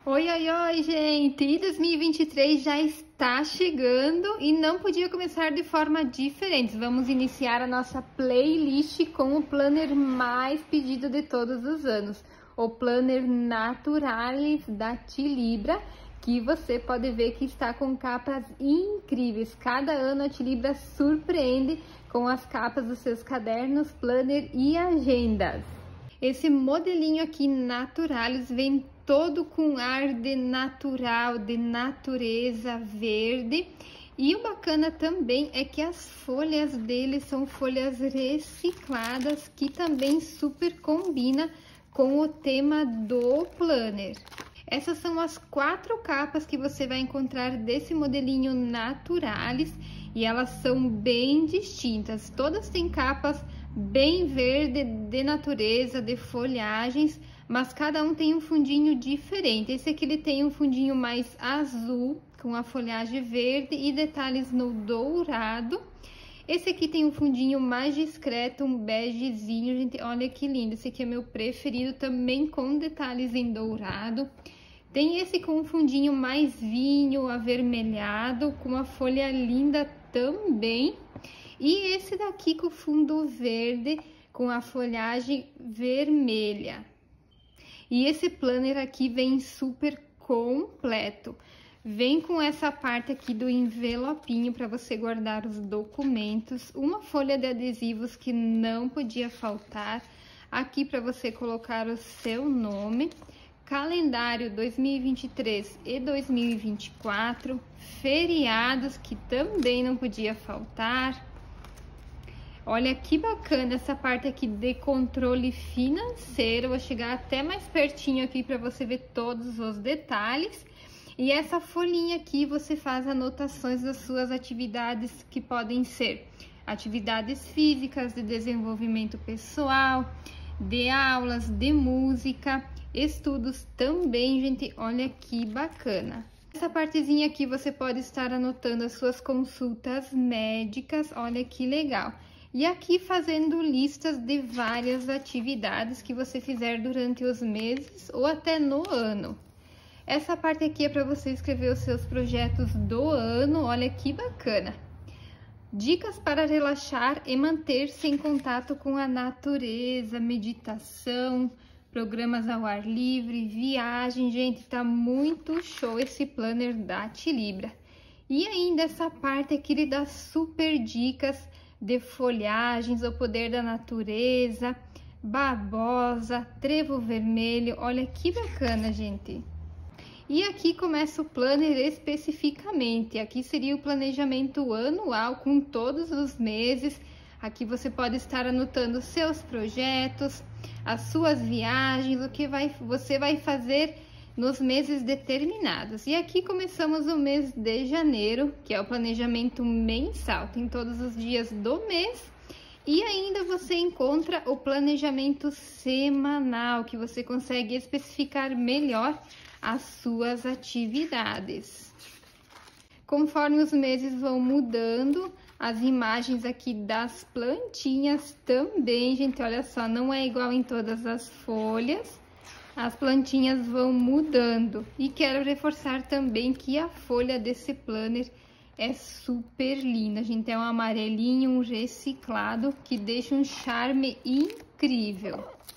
Oi, oi, oi, gente! E 2023 já está chegando e não podia começar de forma diferente. Vamos iniciar a nossa playlist com o planner mais pedido de todos os anos, o Planner Naturalis da Tilibra, que você pode ver que está com capas incríveis. Cada ano a Tilibra surpreende com as capas dos seus cadernos, planner e agendas. Esse modelinho aqui Naturalis vem todo com ar de natural, de natureza verde. E o bacana também é que as folhas dele são folhas recicladas, que também super combina com o tema do planner. Essas são as 4 capas que você vai encontrar desse modelinho Naturalis e elas são bem distintas. Todas têm capas bem verde, de natureza, de folhagens, mas cada um tem um fundinho diferente. Esse aqui ele tem um fundinho mais azul, com a folhagem verde e detalhes no dourado. Esse aqui tem um fundinho mais discreto, um begezinho, gente, olha que lindo. Esse aqui é meu preferido, também com detalhes em dourado. Tem esse com um fundinho mais vinho, avermelhado, com uma folha linda também. E esse daqui com fundo verde, com a folhagem vermelha. E esse planner aqui vem super completo. Vem com essa parte aqui do envelopinho para você guardar os documentos. Uma folha de adesivos que não podia faltar. Aqui para você colocar o seu nome. Calendário 2023 e 2024. Feriados que também não podia faltar. Olha que bacana essa parte aqui de controle financeiro. Vou chegar até mais pertinho aqui para você ver todos os detalhes. E essa folhinha aqui você faz anotações das suas atividades, que podem ser atividades físicas, de desenvolvimento pessoal, de aulas, de música, estudos também, gente. Olha que bacana. Essa partezinha aqui você pode estar anotando as suas consultas médicas. Olha que legal. E aqui fazendo listas de várias atividades que você fizer durante os meses ou até no ano. Essa parte aqui é para você escrever os seus projetos do ano, olha que bacana. Dicas para relaxar e manter-se em contato com a natureza, meditação, programas ao ar livre, viagem. Gente, tá muito show esse planner da Tilibra. E ainda essa parte aqui ele dá super dicas de folhagens, o poder da natureza, babosa, trevo vermelho, olha que bacana, gente. E aqui começa o planner especificamente, aqui seria o planejamento anual com todos os meses. Aqui você pode estar anotando seus projetos, as suas viagens, o que você vai fazer nos meses determinados. E aqui começamos o mês de janeiro, que é o planejamento mensal, tem todos os dias do mês. E ainda você encontra o planejamento semanal, que você consegue especificar melhor as suas atividades. Conforme os meses vão mudando, as imagens aqui das plantinhas também, gente, olha só, não é igual em todas as folhas. As plantinhas vão mudando. E quero reforçar também que a folha desse planner é super linda, gente. É um amarelinho, um reciclado, que deixa um charme incrível.